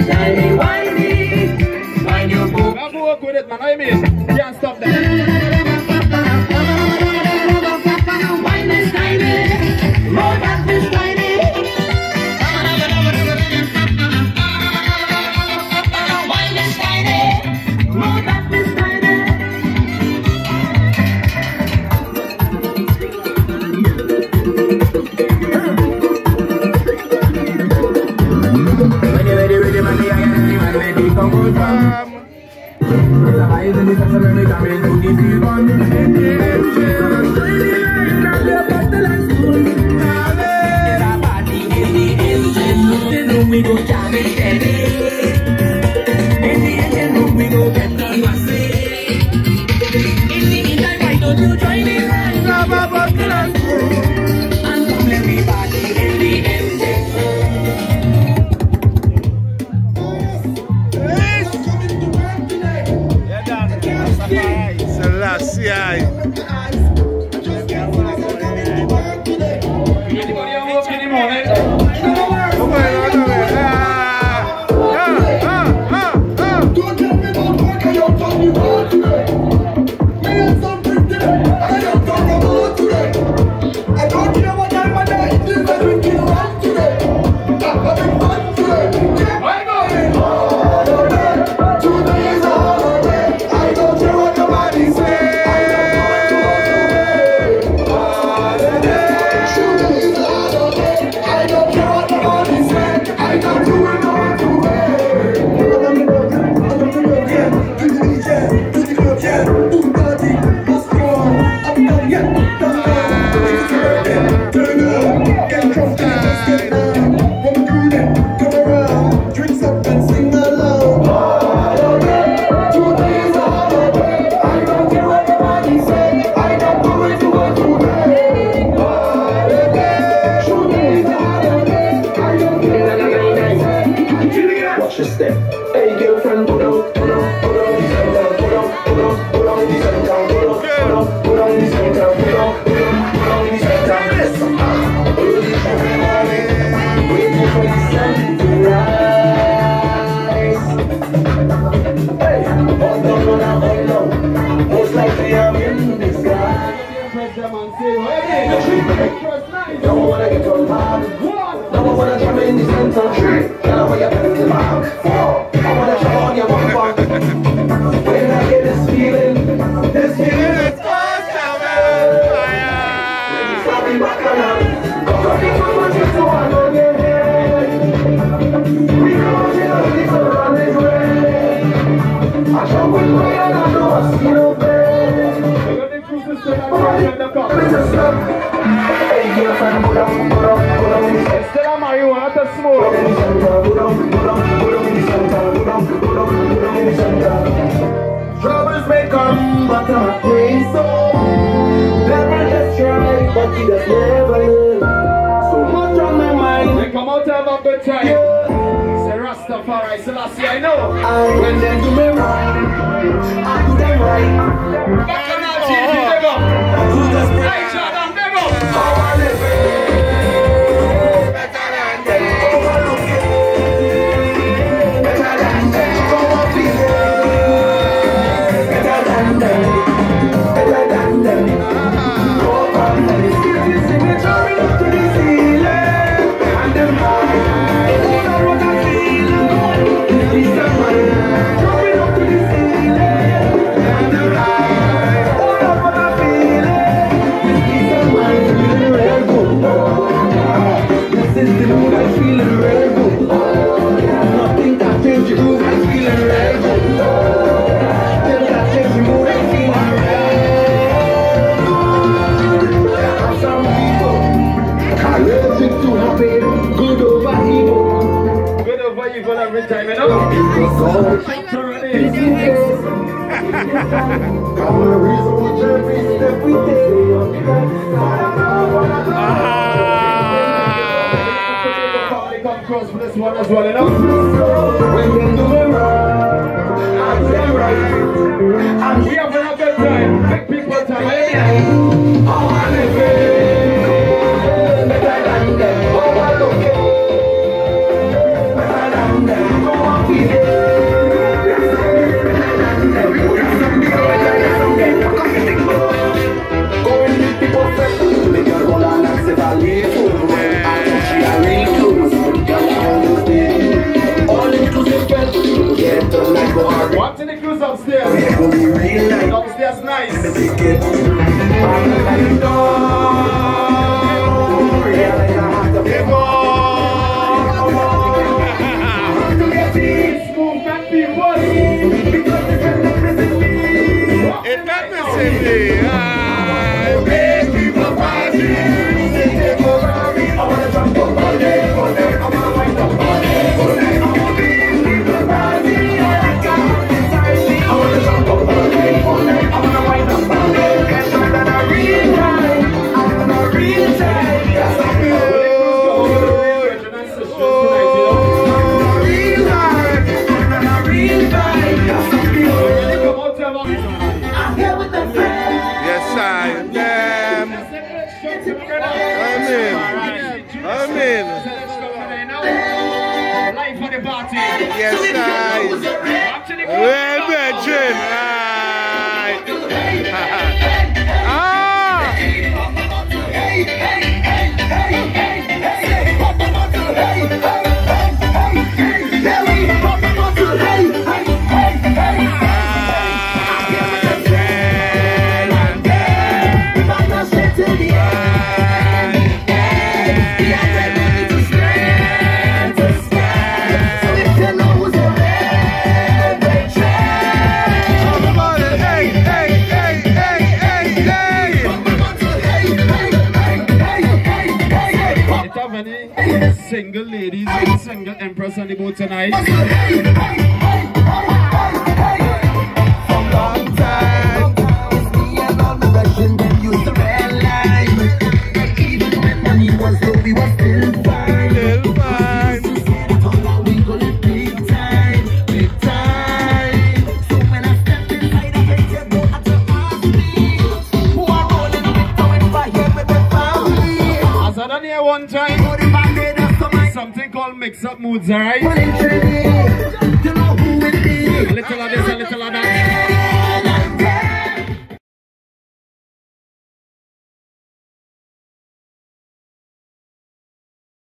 Shiny, windy, wind your boot. Now go work with it, man. I mean, can't stop that. Wind this tiny, roll back this tiny. Wind this tiny, roll back this tiny. When you're ready, man, I'm ready, come on. It's a high and it's a ceramic, I'm into the field one. It's a party in the engine. In the room we go jam it steady. In the engine room we go get the massy. In the meantime, why don't you join me right? Grab a bottle and spoon and come let me party in the engine. Selassie. Anybody at work anymore, eh? Don't tell me about work, I don't talk about today. Me and something today, I don't talk about today. I don't care what time of day, this is drinking around today. I'm having fun today. I go in holiday, today is a holiday. I don't care what nobody say. Troubles may come, but I pray so. Never just try, but you just never learn. So much on my mind. They come out to have a good time. Say Rastafari, Selassie, I know. When they do me wrong, I do them right. BACCHANAL-TV, big up. IJAH-DAN, big up. How I live it, better than them. Overlook it, better than them. Come on, please. Better than them. Better than them. Go on, let me see you sing it, jumping up to the ceiling. And them high, all I wanna feel. Peace of mind, jumping up to the ceiling. And them high, all I wanna feel. Peace of mind, feeling real good. This is the mood, I'm feeling real good. Nothing can change the groove, I'm feeling real good. Till that change the mood, I'm feeling real good. Some people allergic to happy, good over evil. Good over evil every time, you know? Come on, reason what every step we Come close for this one as well, you know? when they do me wrong, I do them right. And We having a good time, big people time, eh? how I live it, better than them. Overlook it, better than them. Go on. party. Yes, guys. Well, Betchan. Single ladies and single empress on the boat tonight. From long time, it's me and all my Russian them used to realize that even when money was low, we were still fine. Still fine. We go live big time, big time. So when I step inside, I hate you, don't have to ask me. Who are rolling with going fire with the family? As I done here one time, something called mix up moods, alright? You know who it is. A little of this, a little of that.